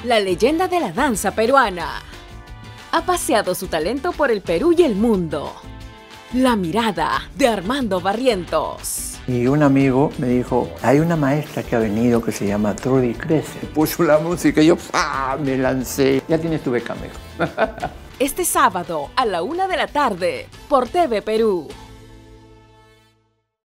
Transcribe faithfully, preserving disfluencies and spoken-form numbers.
la leyenda de la danza peruana. Ha paseado su talento por el Perú y el mundo. La mirada de Armando Barrientos. Y un amigo me dijo, hay una maestra que ha venido que se llama Trudy Cresce. Puso la música y yo ¡ah! Me lancé. Ya tienes tu beca, me dijo. Este sábado a la una de la tarde por T V Perú.